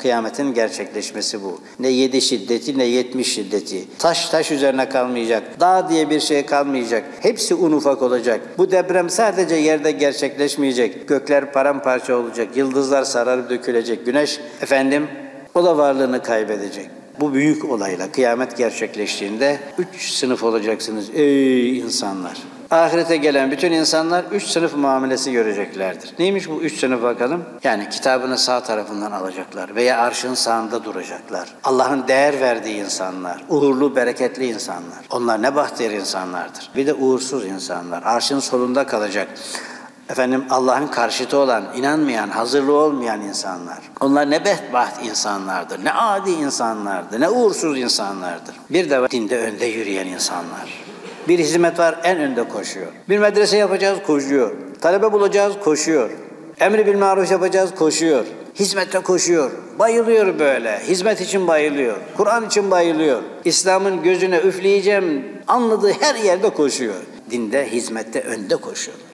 kıyametin gerçekleşmesi bu. Ne 7 şiddeti ne 70 şiddeti. Taş üzerine kalmayacak. Dağ diye bir şey kalmayacak. Hepsi un ufak olacak. Bu deprem sadece yerde gerçekleşmeyecek. Gökler paramparça olacak. Yıldızlar sararıp dökülecek. Güneş o da varlığını kaybedecek. Bu büyük olayla kıyamet gerçekleştiğinde 3 sınıf olacaksınız ey insanlar. Ahirete gelen bütün insanlar 3 sınıf muamelesi göreceklerdir. Neymiş bu 3 sınıf bakalım? Yani kitabını sağ tarafından alacaklar veya arşın sağında duracaklar. Allah'ın değer verdiği insanlar, uğurlu, bereketli insanlar. Onlar ne bahtiyar insanlardır. Bir de uğursuz insanlar. Arşın solunda kalacak. Allah'ın karşıtı olan, inanmayan, hazırlı olmayan insanlar. Onlar ne bedbaht insanlardır, ne adi insanlardır, ne uğursuz insanlardır. Bir de dinde önde yürüyen insanlar. Bir hizmet var, en önde koşuyor. Bir medrese yapacağız, koşuyor. Talebe bulacağız, koşuyor. Emri bil maruf yapacağız, koşuyor. Hizmette koşuyor. Bayılıyor böyle. Hizmet için bayılıyor. Kur'an için bayılıyor. İslam'ın gözüne üfleyeceğim anladığı her yerde koşuyor. Dinde, hizmette önde koşuyor.